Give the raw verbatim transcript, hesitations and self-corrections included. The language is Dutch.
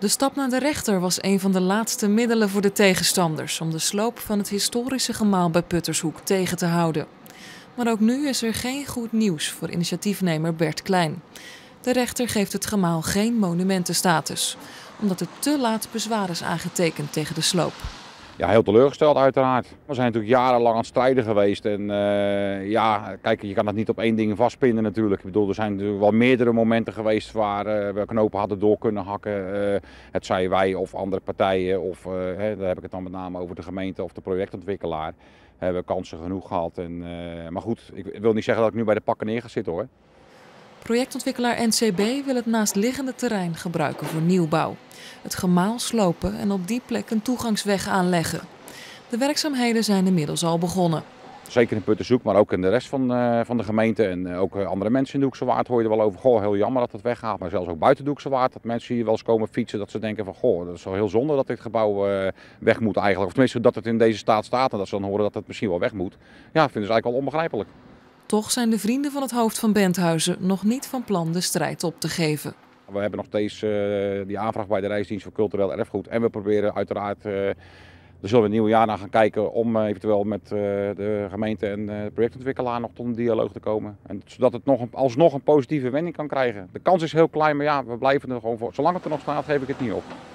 De stap naar de rechter was een van de laatste middelen voor de tegenstanders om de sloop van het historische gemaal bij Puttershoek tegen te houden. Maar ook nu is er geen goed nieuws voor initiatiefnemer Bert Klein. De rechter geeft het gemaal geen monumentenstatus, omdat er te laat bezwaar is aangetekend tegen de sloop. Ja, heel teleurgesteld uiteraard. We zijn natuurlijk jarenlang aan het strijden geweest en uh, ja, kijk, je kan dat niet op één ding vastpinnen natuurlijk. Ik bedoel, er zijn natuurlijk wel meerdere momenten geweest waar uh, we knopen hadden door kunnen hakken. Uh, het zij wij of andere partijen, of uh, hè, daar heb ik het dan met name over de gemeente of de projectontwikkelaar. We hebben kansen genoeg gehad. En, uh, maar goed, ik wil niet zeggen dat ik nu bij de pakken neer ga zitten hoor. Projectontwikkelaar N C B wil het naastliggende terrein gebruiken voor nieuwbouw. Het gemaal slopen en op die plek een toegangsweg aanleggen. De werkzaamheden zijn inmiddels al begonnen. Zeker in Puttershoek, maar ook in de rest van, uh, van de gemeente. En uh, ook andere mensen in de Hoekse Waard hoor je er wel over. Goh, heel jammer dat het weggaat. Maar zelfs ook buiten de Hoekse Waard. Dat mensen hier wel eens komen fietsen. Dat ze denken van goh, dat is wel heel zonde dat dit gebouw uh, weg moet eigenlijk. Of tenminste dat het in deze staat staat. En dat ze dan horen dat het misschien wel weg moet. Ja, vinden ze eigenlijk wel onbegrijpelijk. Toch zijn de vrienden van het hoofd van Benthuizen nog niet van plan de strijd op te geven. We hebben nog steeds uh, die aanvraag bij de Rijksdienst voor Cultureel Erfgoed. En we proberen uiteraard, uh, daar zullen we het nieuwe jaar naar gaan kijken, om uh, eventueel met uh, de gemeente en de uh, projectontwikkelaar nog tot een dialoog te komen. En zodat het nog een, alsnog een positieve wending kan krijgen. De kans is heel klein, maar ja, we blijven er gewoon voor. Zolang het er nog staat, geef ik het niet op.